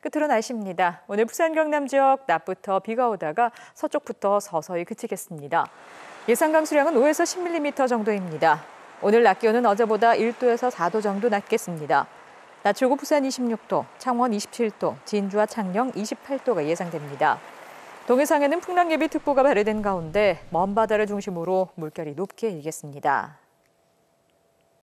끝으로 날씨입니다. 오늘 부산 경남 지역 낮부터 비가 오다가 서쪽부터 서서히 그치겠습니다. 예상 강수량은 5에서 10mm 정도입니다. 오늘 낮 기온은 어제보다 1도에서 4도 정도 낮겠습니다. 낮 최고 부산 26도, 창원 27도, 진주와 창녕 28도가 예상됩니다. 동해상에는 풍랑예비특보가 발효된 가운데 먼 바다를 중심으로 물결이 높게 일겠습니다.